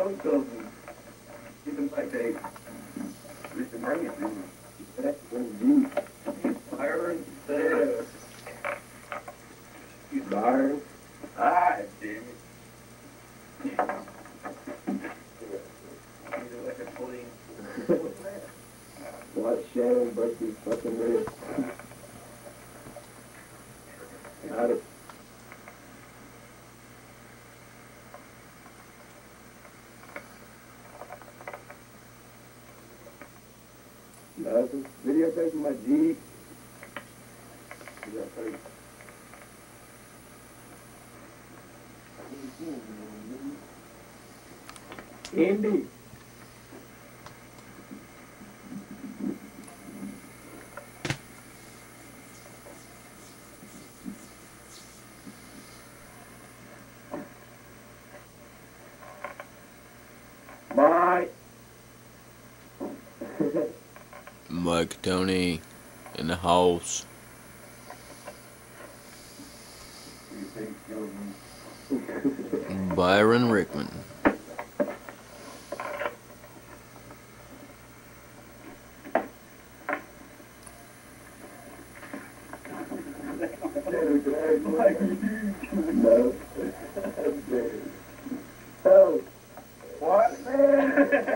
both of them. Get them like they used to bring it. That's deep. Byron says. You Byron? Ah, damn it. Like a clean. What's that? What Shannon break these fucking ribs? Got it. Nothing. Videotaping my Jeep. Indy. Bye. Mike Tony in the house. Byron Rickman. No. Oh. What, man?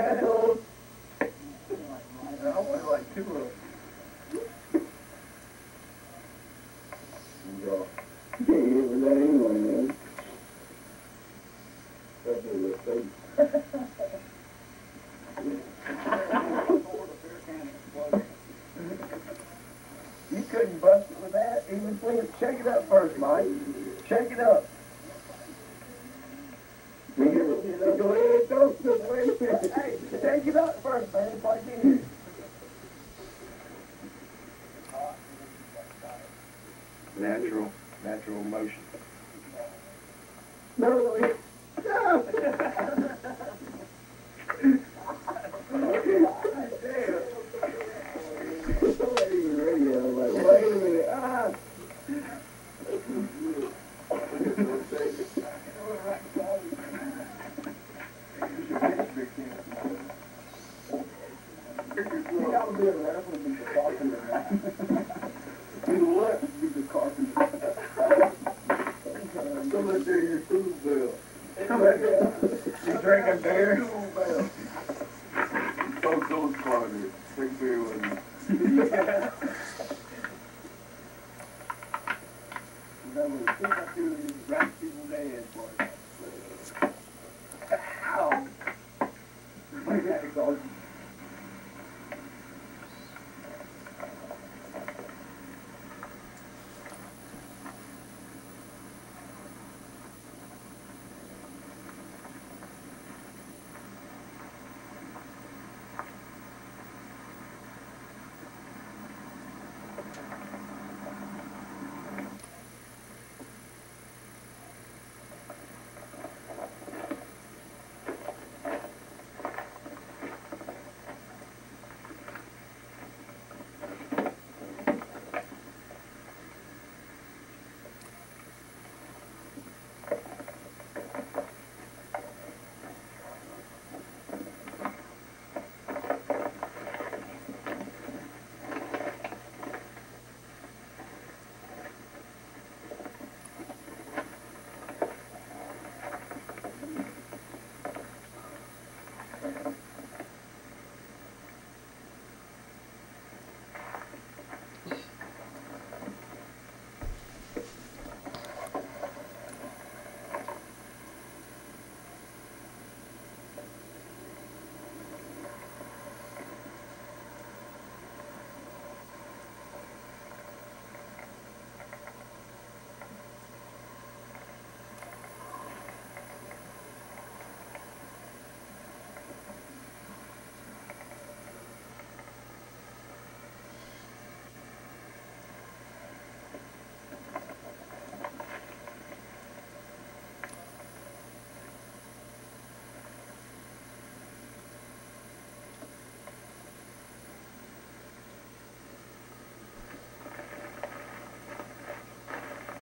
I want like two of them. You can't get with that anyway, man. That's a mistake. You couldn't bust it with that. Even please, shake it up first, Mike. Shake it up. Go ahead, don't wait a minute. Hey, shake it up first, man. It's like in. Natural motion. No, no. Wait a minute. Ah. You drinking beer? Those cars.